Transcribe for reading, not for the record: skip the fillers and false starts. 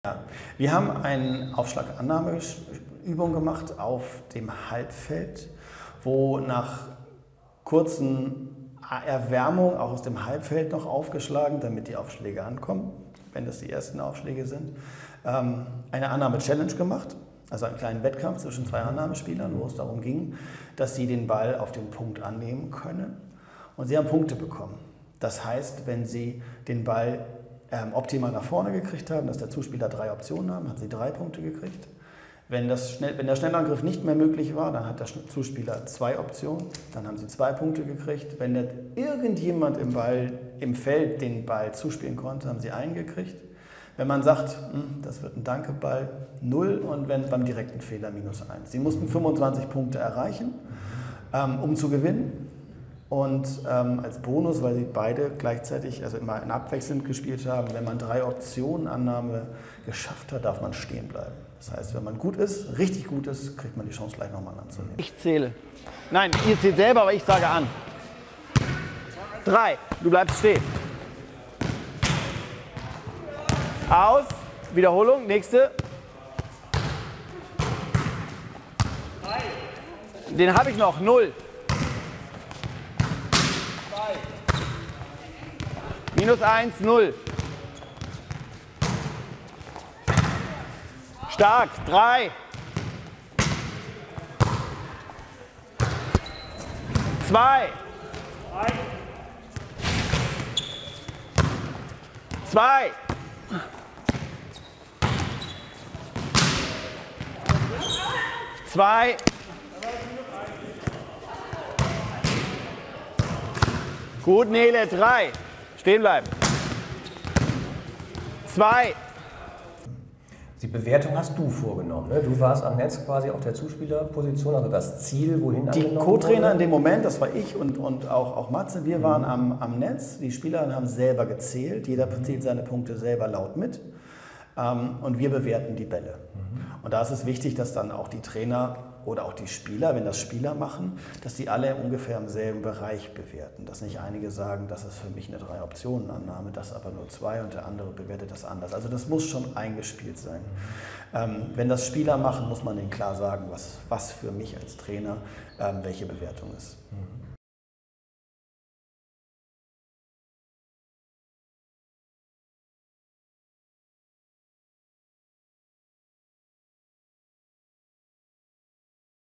Wir haben eine Aufschlagannahmeübung gemacht auf dem Halbfeld, wo nach kurzen Erwärmung auch aus dem Halbfeld noch aufgeschlagen, damit die Aufschläge ankommen, wenn das die ersten Aufschläge sind, eine Annahme-Challenge gemacht, also einen kleinen Wettkampf zwischen zwei Annahmespielern, wo es darum ging, dass sie den Ball auf den Punkt annehmen können, und sie haben Punkte bekommen. Das heißt, wenn sie den Ball optimal nach vorne gekriegt haben, dass der Zuspieler 3 Optionen haben, hat sie 3 Punkte gekriegt. Wenn der Schnellangriff nicht mehr möglich war, dann hat der Zuspieler 2 Optionen, dann haben sie 2 Punkte gekriegt. Wenn irgendjemand im Feld den Ball zuspielen konnte, haben sie 1 gekriegt. Wenn man sagt, das wird ein Dankeball, 0, und wenn beim direkten Fehler -1. Sie mussten 25 Punkte erreichen, um zu gewinnen. Und als Bonus, weil sie beide gleichzeitig, also immer abwechselnd gespielt haben, wenn man 3 Optionenannahme geschafft hat, darf man stehen bleiben. Das heißt, wenn man gut ist, richtig gut ist, kriegt man die Chance, gleich nochmal anzunehmen. Ich zähle. Nein, ihr zählt selber, aber ich sage an. 3, du bleibst stehen. Aus, Wiederholung, nächste. Den habe ich noch, 0. -1, 0. Stark, 3. 2. 2. 2. Gut, Nele, 3. Stehen bleiben. 2. Die Bewertung hast du vorgenommen, ne? Du warst am Netz quasi auf der Zuspielerposition, also das Ziel, wohin die Co-Trainer in dem Moment, das war ich und auch Matze, wir waren am Netz. Die Spieler haben selber gezählt, jeder zählt seine Punkte selber laut mit, und wir bewerten die Bälle. Und da ist es wichtig, dass dann auch die Trainer oder auch die Spieler, wenn das Spieler machen, dass die alle ungefähr im selben Bereich bewerten. Dass nicht einige sagen, das ist für mich eine 3-Optionen-Annahme, das aber nur 2 und der andere bewertet das anders. Also das muss schon eingespielt sein. Wenn das Spieler machen, muss man denen klar sagen, was für mich als Trainer welche Bewertung ist.